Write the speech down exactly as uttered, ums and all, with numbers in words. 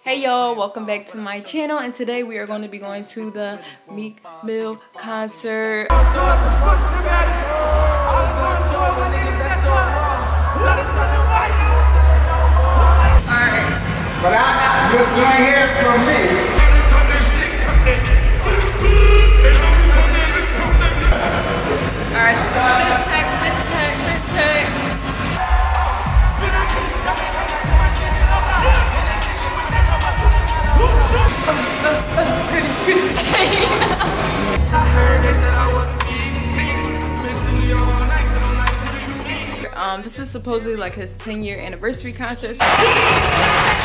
Hey y'all, welcome back to my channel, and today we are going to be going to the Meek Mill concert. Alright. But I, you ain't hear from me. Alright, so mid check, mid check, mid check. Um, this is supposedly like his ten year anniversary concert.